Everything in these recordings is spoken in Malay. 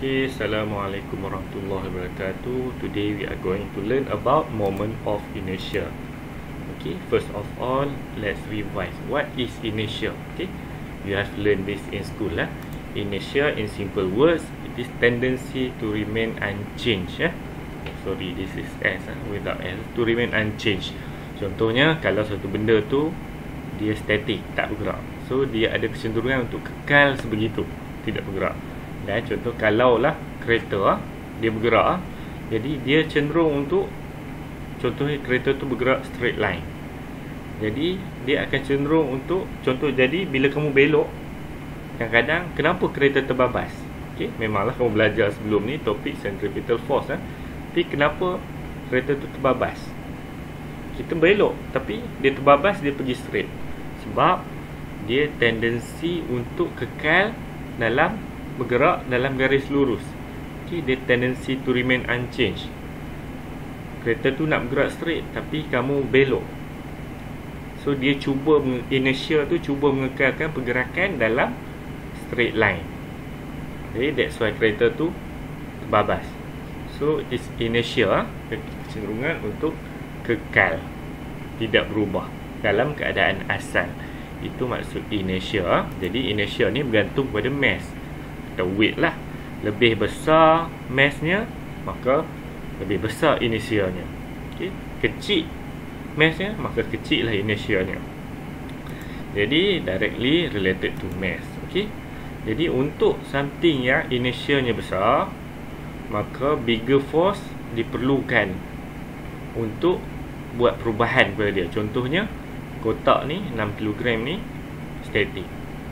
Okay, Assalamualaikum warahmatullahi wabarakatuh. Today we are going to learn about moment of inertia. Okay, first of all, let's revise. What is inertia? Okay, you have learned this in school. Inertia, in simple words, it is tendency to remain unchanged. Sorry, this is S without S. To remain unchanged. Contohnya, kalau satu benda tu dia static, tak bergerak, so dia ada kecenderungan untuk kekal sebegitu, tidak bergerak. Dan contoh, kalaulah kereta dia bergerak, jadi dia cenderung untuk, contohnya kereta tu bergerak straight line, jadi dia akan cenderung untuk, contoh, jadi bila kamu belok, kadang-kadang kenapa kereta terbabas? Okay, memanglah kamu belajar sebelum ni topik centripetal force, tapi kenapa kereta tu terbabas? Kita belok tapi dia terbabas, dia pergi straight, sebab dia tendensi untuk kekal dalam bergerak dalam garis lurus. Okay, dia tendency to remain unchanged. Kereta tu nak bergerak straight tapi kamu belok, so dia cuba, inertia tu cuba mengekalkan pergerakan dalam straight line. Jadi that's why kereta tu terbabas. So it's inertia, kecenderungan untuk kekal, tidak berubah dalam keadaan asal. Itu maksud inertia. Jadi inertia ni bergantung pada mass atau weight lah. Lebih besar massnya, maka lebih besar inertianya. Okay. Kecil massnya, maka kecil lah inertianya. Jadi directly related to mass. Okay. Jadi untuk something yang inertianya besar, maka bigger force diperlukan untuk buat perubahan pada dia. Contohnya, kotak ni 6 kg ni static,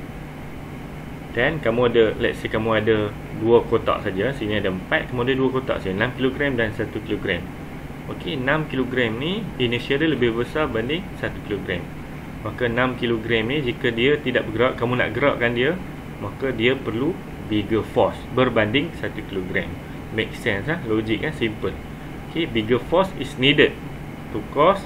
dan kamu ada, let's say kamu ada 2 kotak saja, sini ada 4, kamu ada 2 kotak saja, 6 kg dan 1 kg. Okey, 6 kg ni inertia dia lebih besar banding 1 kg. Maka 6 kg ni jika dia tidak bergerak, kamu nak gerakkan dia, maka dia perlu bigger force berbanding 1 kg. Make sense logik simple. Okey, bigger force is needed to cause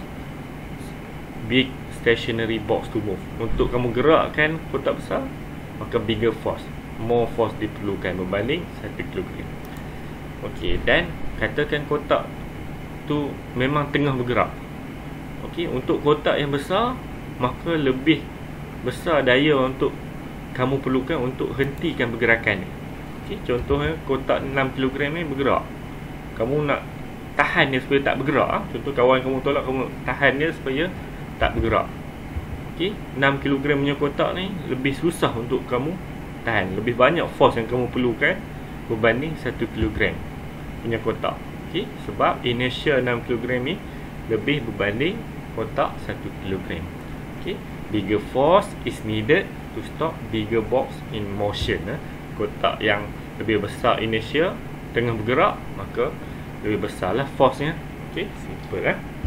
big stationary box to move. Untuk kamu gerakkan kotak besar, maka bigger force, more force diperlukan berbanding 1 kg. Okey, dan katakan kotak tu memang tengah bergerak. Okey, untuk kotak yang besar, maka lebih besar daya untuk kamu perlukan untuk hentikan pergerakan ni. Okey, contohnya kotak 6 kg ni bergerak, kamu nak tahan dia supaya tak bergerak. Contoh, kawan kamu tolak, kamu tahan dia supaya tak bergerak. Okey, 6 kg punya kotak ni lebih susah untuk kamu tahan, lebih banyak force yang kamu perlukan berbanding 1 kg punya kotak. Okey, sebab inertia 6 kg ni lebih berbanding kotak 1 kg. Okey, bigger force is needed to stop bigger box in motion. Kotak yang lebih besar inertia tengah bergerak, maka lebih besarlah force-nya. Okey, simple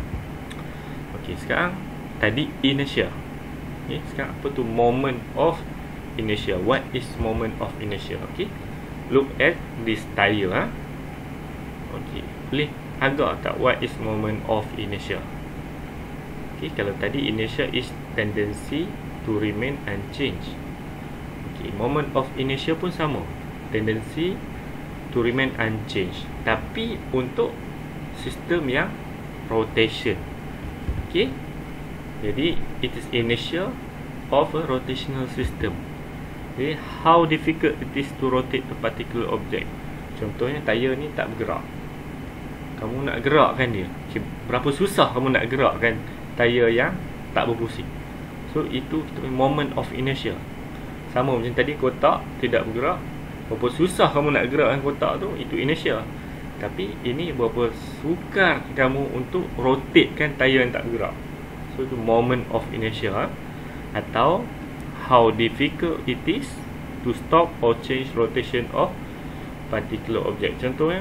Okey, sekarang tadi inertia. Okay, sekarang apa tu moment of inertia? What is moment of inertia? Okay, look at this tire. Okay, boleh agak tak what is moment of inertia? Okay, kalau tadi inertia is tendency to remain unchanged. Okay, moment of inertia pun sama, tendency to remain unchanged, tapi untuk sistem yang rotation. Okay, jadi it is inertia of a rotational system. Jadi how difficult it is to rotate a particular object. Contohnya, tayar ni tak bergerak, kamu nak gerakkan dia. Okay, berapa susah kamu nak gerakkan tayar yang tak berpusing. So itu moment of inertia. Sama macam tadi, kotak tidak bergerak, berapa susah kamu nak gerakkan kotak tu, itu inertia. Tapi ini berapa sukar kamu untuk rotatekan tayar yang tak bergerak. So itu moment of inertia. Atau how difficult it is to stop or change rotation of particular object. Contohnya,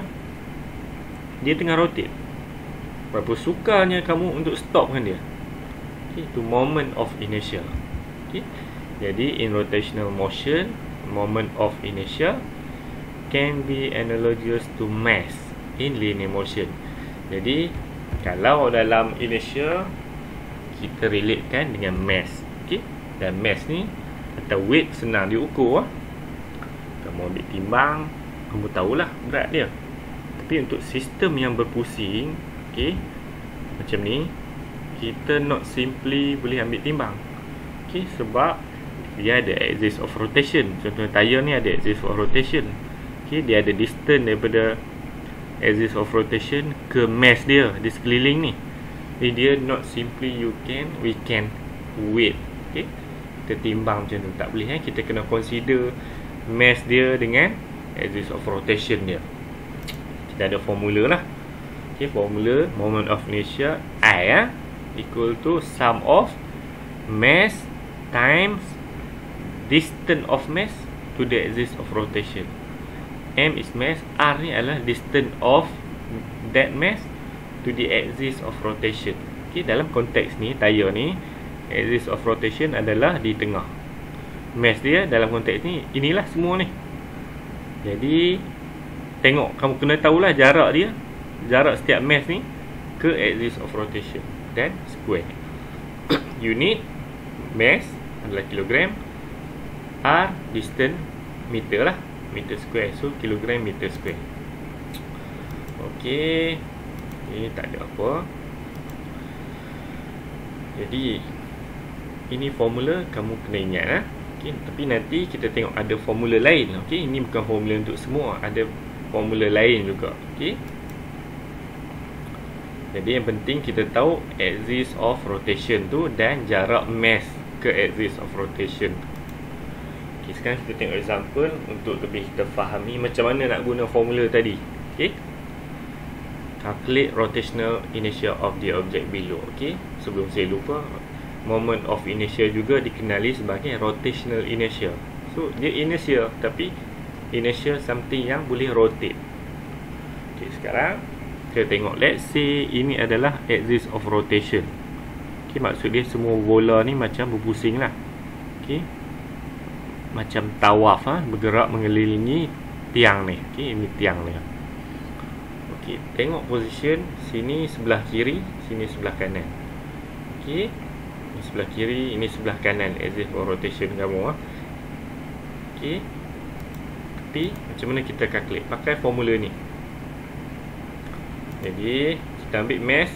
dia tengah rotate, berapa sukarnya kamu untuk stopkan dia. Okay, itu moment of inertia. Okay, jadi in rotational motion, moment of inertia can be analogous to mass in linear motion. Jadi kalau dalam inertia, kita relatekan dengan mass. Okay, dan mass ni atau weight senang diukur. Kamu ambil timbang, kamu tahulah berat dia. Tapi untuk sistem yang berpusing, okey, macam ni, kita not simply boleh ambil timbang. Okey, sebab dia ada axis of rotation. Contoh tayar ni ada axis of rotation. Okey, dia ada distance daripada axis of rotation ke mass dia di sekeliling ni. Jadi dia not simply we can weight. Okey, kita timbang macam tu tak boleh. Kita kena consider mass dia dengan axis of rotation dia. Kita ada formula lah. Okay, formula moment of inertia I equal to sum of mass times distance of mass to the axis of rotation. M is mass, R ni adalah distance of that mass to the axis of rotation. Okay, dalam konteks ni, tayar ni, axis of rotation adalah di tengah. Mass dia dalam konteks ni, inilah semua ni. Jadi tengok, kamu kena tahulah jarak dia, jarak setiap mass ni ke axis of rotation dan square. Unit mass adalah kilogram, R distance meter lah, meter square, so kilogram meter square. Okey, ini tak ada apa. Jadi ini formula kamu kena ingat Okay, tapi nanti kita tengok ada formula lain. Okey, ini bukan formula untuk semua, ada formula lain juga. Okey, jadi yang penting kita tahu axis of rotation tu dan jarak mass ke axis of rotation. Okey, sekarang kita tengok example untuk lebih kita fahami macam mana nak guna formula tadi. Okey, calculate rotational inertia of the object below. Okey, sebelum saya lupa, moment of inertia juga dikenali sebagai rotational inertia. So dia inertia, tapi inertia something yang boleh rotate. Okay, sekarang kita tengok, let's say ini adalah axis of rotation. Okay, maksud dia semua bola ni macam berpusing lah. Okay, macam tawaf bergerak mengelilingi tiang ni. Okay, ini tiang ni. Okay, tengok position, sini sebelah kiri, sini sebelah kanan. Okay, ini sebelah kiri, ini sebelah kanan axis of rotation kamu. Okey. Tapi macam mana kita calculate? Pakai formula ni. Jadi kita ambil mass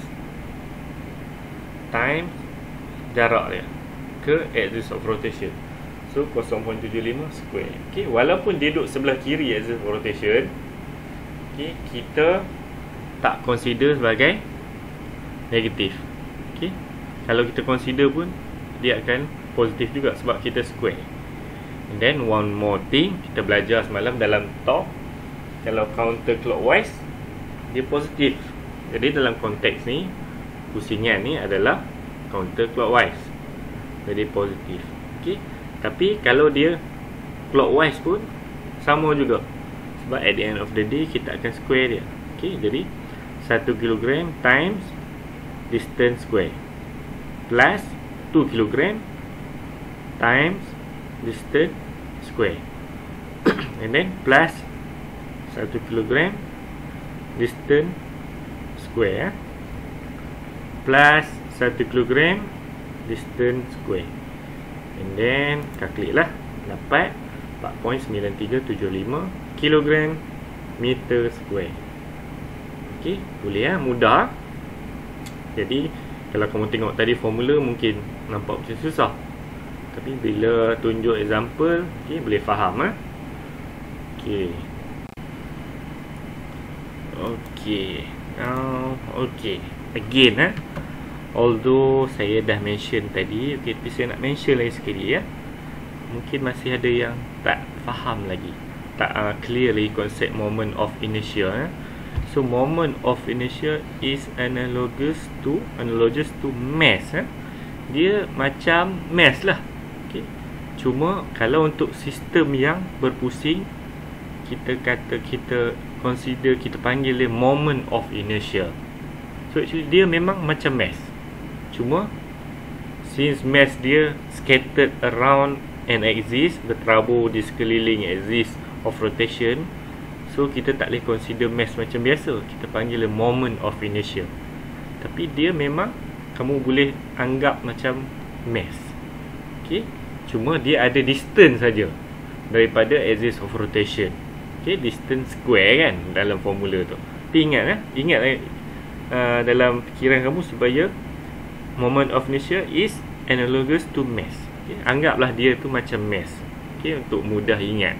times jarak dia ke axis of rotation. So 0.75 square. Okey, walaupun dia duduk sebelah kiri axis of rotation, okey, kita tak consider sebagai negatif. Okey, kalau kita consider pun dia akan positif juga sebab kita square. And then one more thing, kita belajar semalam dalam talk, kalau counter clockwise dia positif. Jadi dalam konteks ni, pusingan ni adalah counter clockwise, jadi positif. Okey, tapi kalau dia clockwise pun sama juga, sebab at the end of the day kita akan square dia. Okey, jadi 1 kg times distance square plus 2 kg times distance square and then plus 1 kg distance square plus 1 kg distance square, and then calculate lah, dapat 4.9375 kg meter square. Okey, boleh mudah. Jadi kalau kamu tengok tadi formula mungkin nampak macam susah, tapi bila tunjuk example, okay, boleh faham. Okay. Okay. Now, okay. Again, although saya dah mention tadi, okay, tapi saya nak mention lagi sekali ya. Mungkin masih ada yang tak faham lagi, tak clear lagi konsep moment of inertia. So moment of inertia is analogous to mass. Dia macam mass lah. Okay. Cuma kalau untuk sistem yang berpusing, kita consider, kita panggil dia moment of inertia. So actually dia memang macam mass, cuma since mass dia scattered around an axis, berterabur di sekeliling axis of rotation, so kita tak boleh consider mass macam biasa, kita panggil dia moment of inertia. Tapi dia memang kamu boleh anggap macam mass. Okay, cuma dia ada distance saja daripada axis of rotation. Okey, distance square kan dalam formula tu. Tapi ingat dalam fikiran kamu supaya moment of inertia is analogous to mass. Okay, anggaplah dia tu macam mass. Okey, untuk mudah ingat.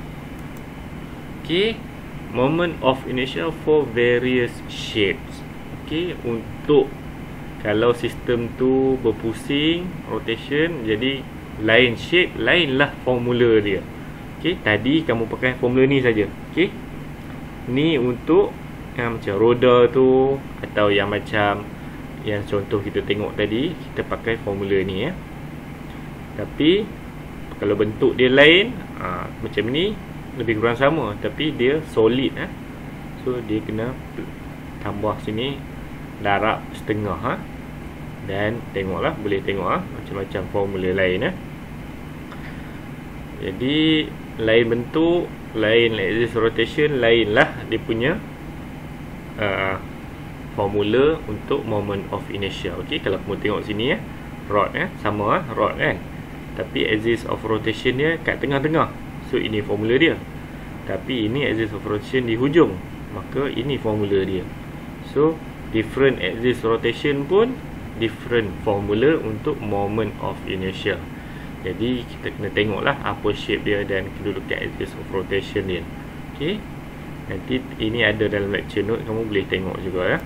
Okey, moment of inertia for various shapes. Okey, untuk kalau sistem tu berpusing, rotation, jadi lain shape, lainlah formula dia. Okey, tadi kamu pakai formula ni saja. Okey, ni untuk yang macam roda tu, atau yang macam yang contoh kita tengok tadi, kita pakai formula ni ya. Tapi kalau bentuk dia lain, macam ni lebih kurang sama, tapi dia solid so dia kena tambah sini darab setengah dan tengoklah, boleh tengok macam-macam formula lain Jadi lain bentuk, lain axis rotation, lainlah dia punya formula untuk moment of inertia. Okey, kalau kamu tengok sini rod sama rod kan, tapi axis of rotation dia kat tengah-tengah. So ini formula dia. Tapi ini axis of rotation di hujung, maka ini formula dia. So different axis rotation pun different formula untuk moment of inertia. Jadi kita kena tengoklah apa shape dia dan kedudukan axis of rotation dia. Okey, nanti ini ada dalam lecture note, kamu boleh tengok juga ya.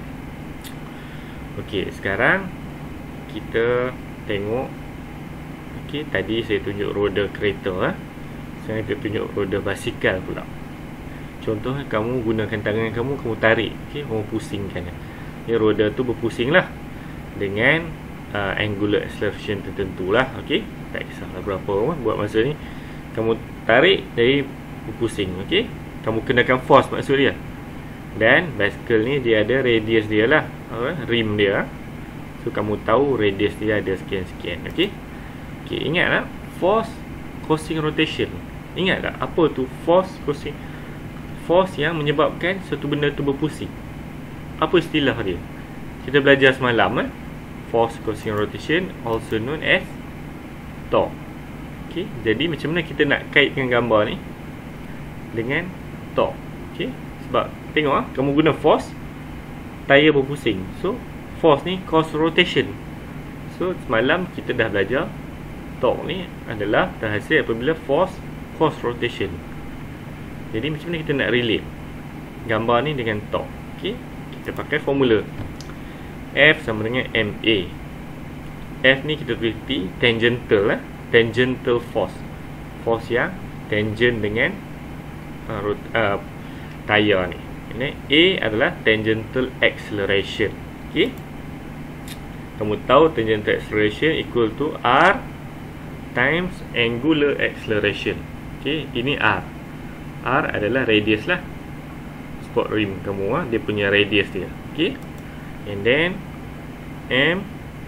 Okey, sekarang kita tengok. Okey, tadi saya tunjuk roda kereta sekarang kita tunjuk roda basikal pula. Contoh, kamu gunakan tangan kamu tarik, okey, kamu pusingkan. Ni roda tu berpusing lah dengan angular acceleration tertentu lah. Okey, tak kisahlah berapa buat masa ni, kamu tarik jadi berpusing. Okey, kamu kenakan force maksud dia. Dan basikal ni dia ada radius dia lah, rim dia. So kamu tahu radius dia ada sekian-sekian. Okey, ingatlah force causing rotation. Ingat tak apa tu force causing? Force yang menyebabkan satu benda tu berpusing. Apa istilah dia? Kita belajar semalam force causing rotation, also known as torque. Okey, jadi macam mana kita nak kaitkan gambar ni dengan torque? Okey, sebab tengok kamu guna force, tayar berpusing. So force ni cause rotation. So semalam kita dah belajar torque ni adalah terhasil apabila force cause rotation. Jadi macam mana kita nak relate gambar ni dengan torque? Okey, kita pakai formula F sama dengan MA. F ni kita tulis T, tangential tangential force, force yang tangent dengan tayar ni. Ini A adalah tangential acceleration. Okey, kamu tahu tangential acceleration equal to R times angular acceleration. Okey, ini R. R adalah radius lah, sport rim kamu dia punya radius dia. Okey, and then M.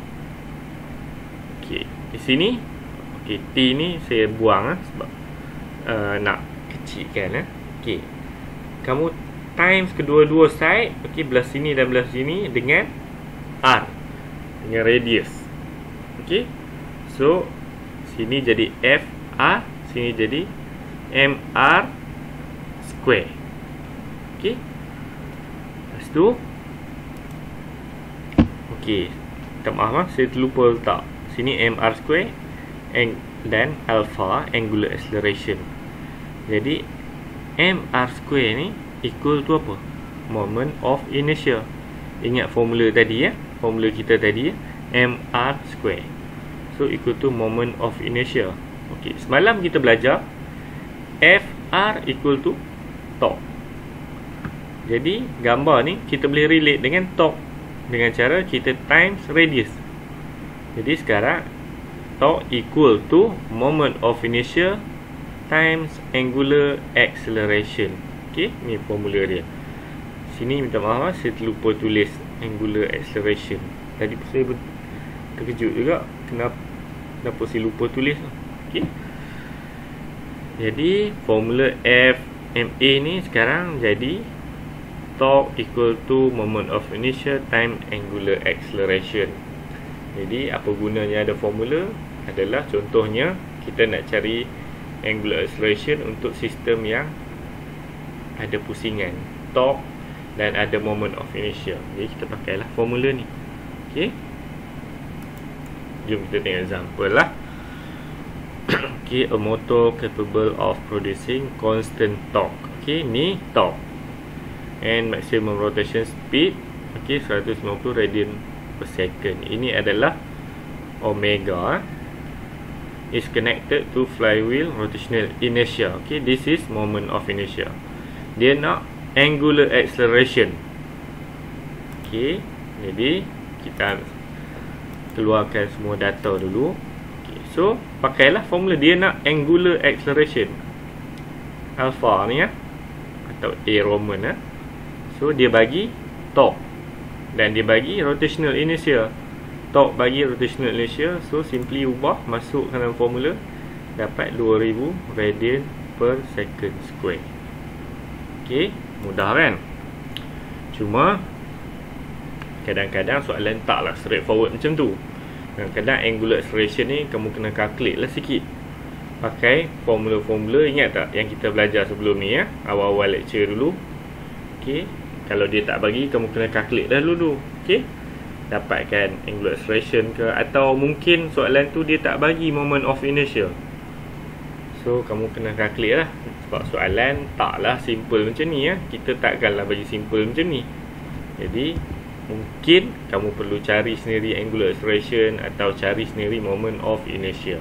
Okey, di sini T ni saya buang sebab nak kecilkan Okey, kamu times kedua-dua side, okey, belah sini dan belah sini dengan R, dengan radius. Okey, so sini jadi FR, sini jadi MR square. Okey, lepas tu okey, minta maaf saya terlupa letak sini MR square dan alpha angular acceleration. Jadi MR square ni equal to apa? Moment of inertia. Ingat formula tadi formula kita tadi MR square. So equal to moment of inertia. Okey, semalam kita belajar FR equal to torque. Jadi gambar ni kita boleh relate dengan torque dengan cara kita times radius. Jadi sekarang torque equal to moment of inertia times angular acceleration. Okey, ni formula dia. Sini minta maaf saya terlupa tulis angular acceleration. Tadi saya terkejut juga kenapa saya lupa tulis. Okey, jadi formula FMA ni sekarang jadi torque equal to moment of inertia time angular acceleration. Jadi apa gunanya ada formula? Adalah contohnya kita nak cari angular acceleration untuk sistem yang ada pusingan torque dan ada moment of inertia. Jadi kita pakailah formula ni. Okey. Jom kita tengok example lah. Okay, a motor capable of producing constant torque. Okay, ni torque and maximum rotation speed, okay, 150 radian per second. Ini adalah omega, is connected to flywheel rotational inertia. Okay, this is moment of inertia. Dia nak angular acceleration. Okay, jadi kita keluarkan semua data dulu. Okay, so pakailah formula. Dia nak angular acceleration, alpha ni ya, atau A Roman ya. So dia bagi torque dan dia bagi rotational inertia. Torque bagi rotational inertia, so simply ubah, masuk dalam formula, dapat 2000 radian per second square. Okay, mudah kan? Cuma kadang-kadang soalan taklah straightforward macam tu. Kadang-kadang angular acceleration ni kamu kena calculate lah sikit, pakai formula-formula. Ingat tak yang kita belajar sebelum ni ya, awal-awal lecture dulu. Okay, kalau dia tak bagi, kamu kena calculate dah dulu. Okay, dapatkan angular acceleration ke, atau mungkin soalan tu dia tak bagi moment of inertia, so kamu kena calculate lah. Sebab soalan taklah simple macam ni ya, kita takkanlah bagi simple macam ni. Jadi mungkin kamu perlu cari sendiri angular acceleration atau cari sendiri moment of inertia.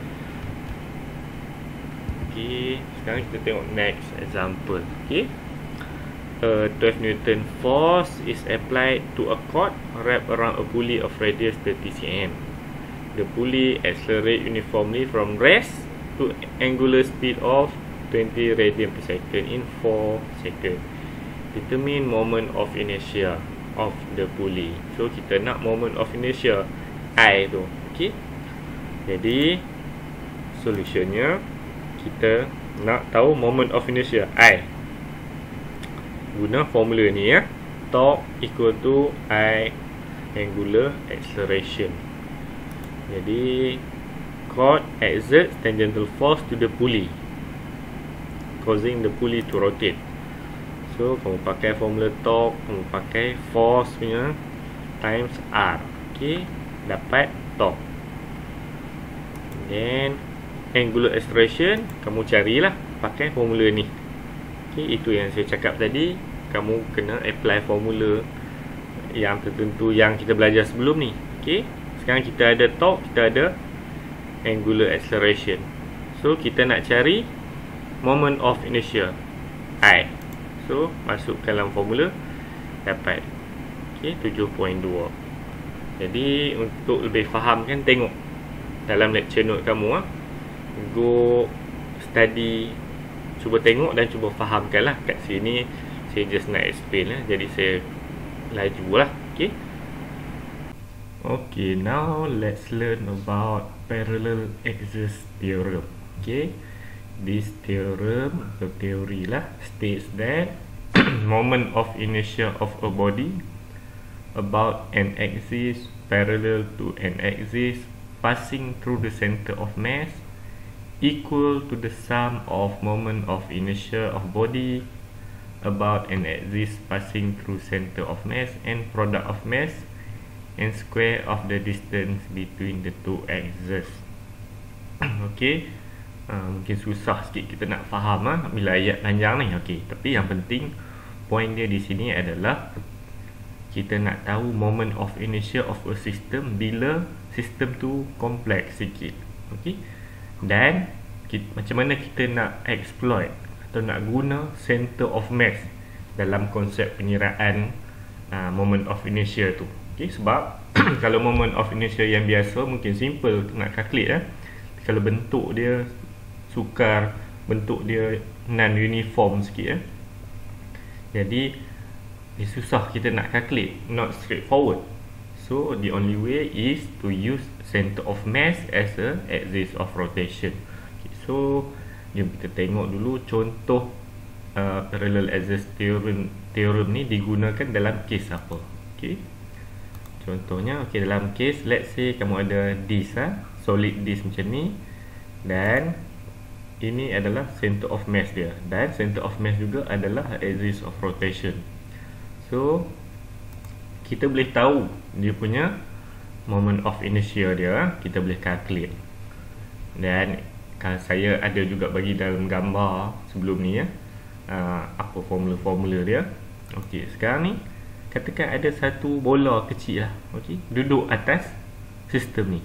Okay, sekarang kita tengok next example. Okay, 12 Newton force is applied to a cord wrapped around a pulley of radius 30 cm. The pulley accelerates uniformly from rest to angular speed of 20 radian per second in 4 seconds. Determine moment of inertia of the pulley. So kita nak moment of inertia I tu. Okay, jadi solutionnya kita nak tahu moment of inertia I. Guna formula ni ya, torque equal to I angular acceleration. Jadi cord exerts tangential force to the pulley, causing the pulley to rotate. So kamu pakai formula torque, kamu pakai force punya times R. Okay, dapat torque. Then angular acceleration kamu carilah pakai formula ni. Okay, itu yang saya cakap tadi. Kamu kena apply formula yang tertentu yang kita belajar sebelum ni. Okay, sekarang kita ada torque, kita ada angular acceleration. So kita nak cari moment of inertia I. So masuk dalam formula, dapat okay, 7.2. Jadi untuk lebih faham kan, tengok dalam lecture note kamu go study, cuba tengok dan cuba fahamkan lah. Kat sini saya just nak explain lah, jadi saya laju lah. Okay, okay, now let's learn about parallel axis theorem. Okay, this theorem atau teori lah states that moment of inertia of a body about an axis parallel to an axis passing through the center of mass equal to the sum of moment of inertia of body about an axis passing through center of mass and product of mass and square of the distance between the two axes. Okay, mungkin susah sikit kita nak faham bila ayat panjang ni. Okay, tapi yang penting point dia di sini adalah kita nak tahu moment of inertia of a system bila sistem tu kompleks sikit. Okay, dan macam mana kita nak exploit atau nak guna center of mass dalam konsep penyiraan moment of inertia tu. Okay, sebab kalau moment of inertia yang biasa mungkin simple nak calculate kalau bentuk dia sukar, bentuk dia non-uniform sikit jadi dia susah kita nak calculate, not straightforward. So the only way is to use center of mass as a axis of rotation. Okay, so jom kita tengok dulu contoh parallel axis theorem ni digunakan dalam case apa. Okay, contohnya okay, dalam case let's say kamu ada disk solid disk macam ni, dan ini adalah center of mass dia, dan center of mass juga adalah axis of rotation. So kita boleh tahu dia punya moment of inertia dia, kita boleh calculate. Dan kalau saya ada juga bagi dalam gambar sebelum ni ya, apa formula-formula dia. Okey, sekarang ni katakan ada satu bola kecil lah, okey, duduk atas sistem ni.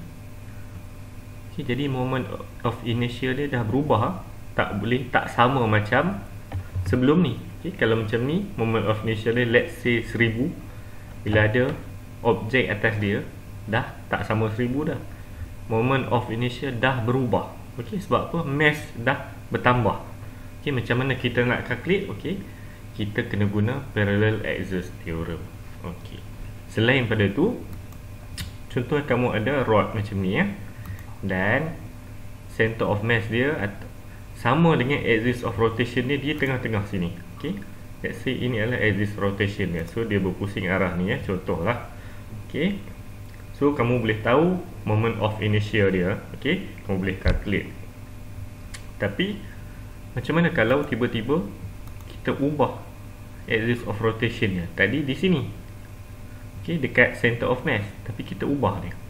Okay, jadi moment of inertia dia dah berubah, tak sama macam sebelum ni. Okay, kalau macam ni moment of inertia dia let's say 1000, bila ada objek atas dia dah tak sama 1000 dah. Moment of inertia dah berubah. Okay, sebab apa? Mass dah bertambah. Okay, macam mana kita nak calculate? Okay, kita kena guna parallel axis theorem. Okay, selain pada tu, contoh kamu ada rod macam ni ya, dan center of mass dia sama dengan axis of rotation dia tengah-tengah sini. Okay, let's say ini adalah axis rotation dia, so dia berpusing arah ni ya, contohlah. Okay, so kamu boleh tahu moment of inertia dia. Okay, kamu boleh calculate. Tapi macam mana kalau tiba-tiba kita ubah axis of rotation dia? Tadi di sini, okay, dekat center of mass, tapi kita ubah dia.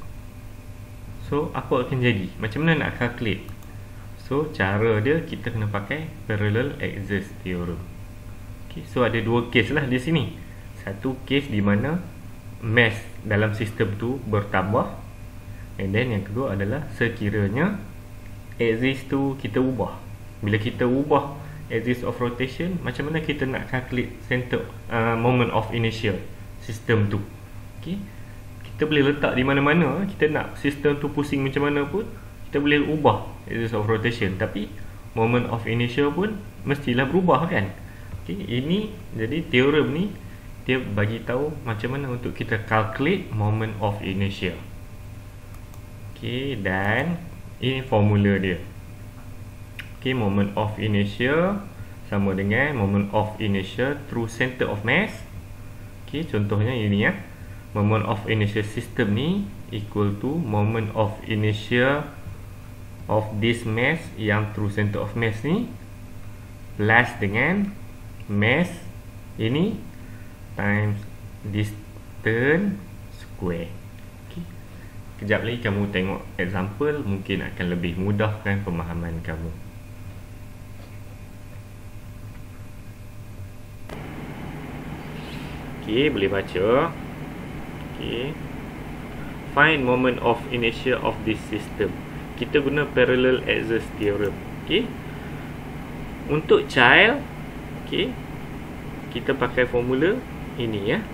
So apa akan jadi? Macam mana nak calculate? So cara dia kita kena pakai parallel axis theorem. Okay, so ada dua case lah di sini. Satu case di mana mass dalam sistem tu bertambah, and then yang kedua adalah sekiranya axis tu kita ubah. Bila kita ubah axis of rotation, macam mana kita nak calculate center moment of inertia sistem tu? Okay, kita boleh letak di mana-mana. Kita nak sistem tu pusing macam mana pun, kita boleh ubah axis of rotation, tapi moment of inertia pun mestilah berubah kan. Okay, ini jadi teorem ni dia bagi tahu macam mana untuk kita calculate moment of inertia. Okay, dan ini formula dia. Okay, moment of inertia sama dengan moment of inertia through center of mass. Okay, contohnya ini ya, moment of inertia system ni equal to moment of inertia of this mass yang through center of mass ni plus dengan mass ini times distance square. Okay, kejap lagi kamu tengok example, mungkin akan lebih mudahkan pemahaman kamu. Okay, boleh baca. Okay, find moment of inertia of this system. Kita guna parallel axis theorem. Okay, untuk child, okay, kita pakai formula ini ya.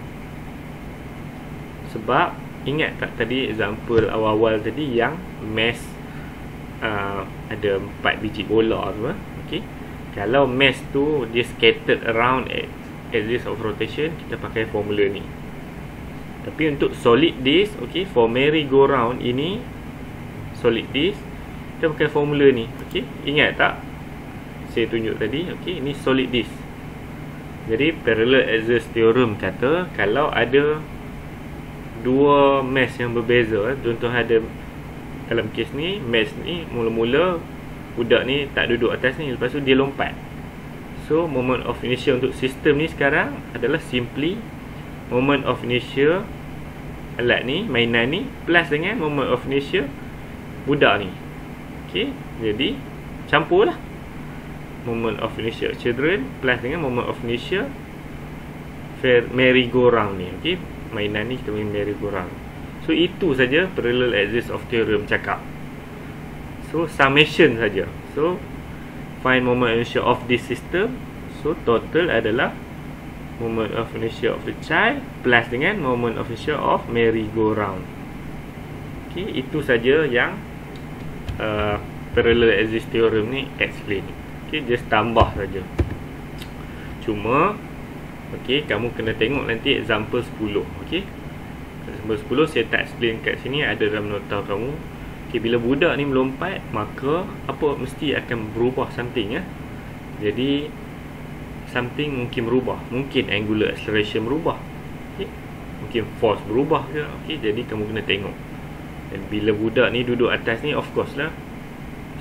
Sebab ingat tak tadi example awal-awal tadi yang mass ada 4 biji bola tu. Okay, kalau mass tu dia scattered around axis of rotation, kita pakai formula ni. Tapi untuk solid disk, okay, for merry-go-round ini solid disk, kita pakai formula ni. Okay, ingat tak saya tunjuk tadi? Okay, ini solid disk. Jadi parallel axis theorem kata kalau ada dua mass yang berbeza, contoh ada dalam kes ni, mass ni mula-mula budak ni tak duduk atas ni, lepas tu dia lompat. So moment of inertia untuk sistem ni sekarang adalah simply moment of inertia alat ni, mainan ni, plus dengan moment of inertia budak ni. Okay, jadi campur lah moment of inertia children plus dengan moment of inertia merry-go-round ni. Okay, mainan ni kita main merry-go-round. So itu saja parallel axis of theorem cakap. So summation saja. So find moment of inertia of this system. So total adalah moment of inertia of the child plus dengan moment of inertia of merry-go-round. Okay, itu saja yang parallel axis theorem ni explain. Okay, just tambah saja. Cuma okay, kamu kena tengok nanti example 10. Okay, example 10 saya tak explain kat sini, ada dalam nota kamu. Okay, bila budak ni melompat, maka apa mesti akan berubah something ya. Jadi something mungkin berubah, mungkin angular acceleration berubah, okay, mungkin force berubah ke. Okay, jadi kamu kena tengok. Dan bila budak ni duduk atas ni, of course lah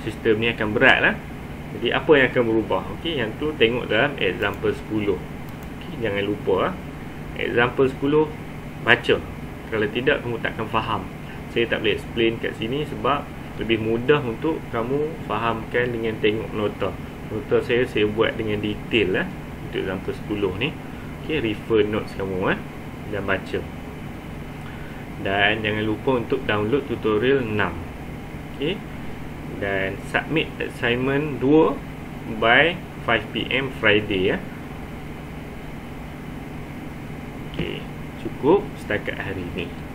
sistem ni akan berat lah. Jadi apa yang akan berubah? Okey, yang tu tengok dalam example 10. Okey, jangan lupa example 10 baca. Kalau tidak kamu takkan faham. Saya tak boleh explain kat sini sebab lebih mudah untuk kamu fahamkan dengan tengok nota. Nota saya buat dengan detail lah untuk example 10 ni. Okey, refer notes kamu dan baca. Dan jangan lupa untuk download tutorial 6. Okey. Dan submit assignment 2 by 5 PM Friday Okey, cukup setakat hari ni.